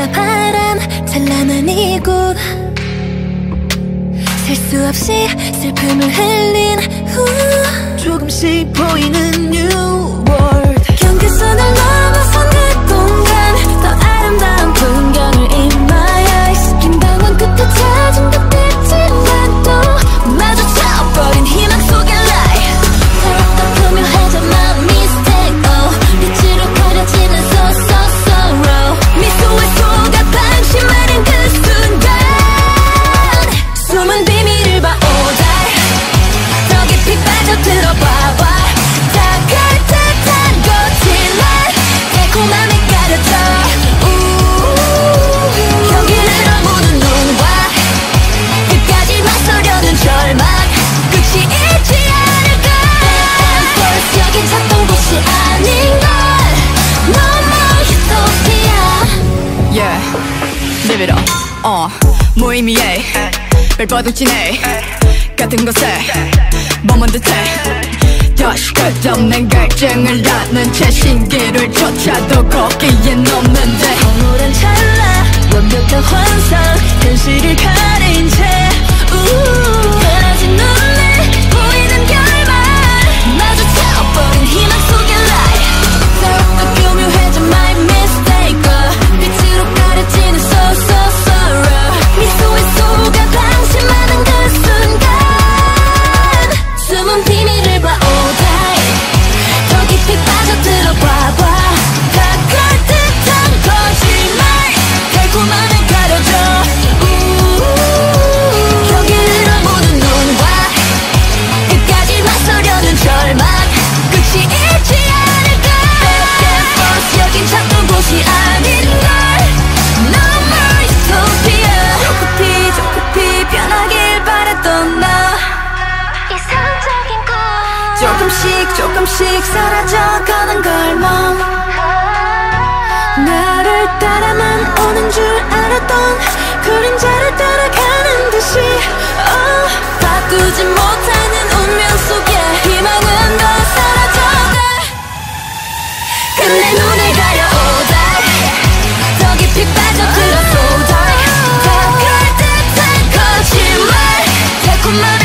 바다 바람 찬란한 이곳 셀 수 없이 슬픔을 흘린 후 조금씩 보이는 New World 경계선을 넘어선 그 공간 더 아름다운 풍경을 in my eyes 긴 방황 끝에 찾은 듯했지만 또 마주쳐버린 희망 속에 lie 더럽다 교묘하자 my mistake oh 빛으로 가려지는 so sorrow 미소에 속아 방심하는 그 순간 숨은 비밀을 봐 all day 더 깊이 빠져들어봐봐 다가올 듯한 거짓말 달콤함에 가려져 경계를 넘는 눈과 끝까지 맞서려는 절망 끝이 있지 않을까 First 여긴 찾던 곳이 아닌 걸 No more utopia Yeah, live it up 무의미해 발버둥치네 같은 곳에 머문 듯해 다시 끝없는 갈증을 낳는 채 신기를 쫓아도 거기엔 없는데 황홀한 찰나 완벽한 환상 현실을 가린 채 흐려진 눈에 보이는 결말 마주쳐버린 희망 속에 lie 더럽다 교묘해져 my mistake 빛으로 가려지는 so sorrow 미소에 속아 방심하는 그 순간 숨은 비밀을 봐 all day 더 깊이 빠져들어봐봐 다가올 듯한 거짓말 달콤함에 가려져 경계를 모든 눈과 끝까지 맞서려는 절망 끝이 있지 않을까 First 여긴 찾던 곳이 아닌 걸 No more utopia 저 급히 변하길 바랬던 나 이상적인 꿈 조금씩 사라져가는 걸멈 나를 따라만 오는 줄 알았던 그림자를 따라가는 듯이 바꾸지 못하는 운명 속에 희망은 더 사라져가 끝내 눈을 가려 all day 더 깊이 빠져들어 so die 다가올 듯한 거짓말 달콤한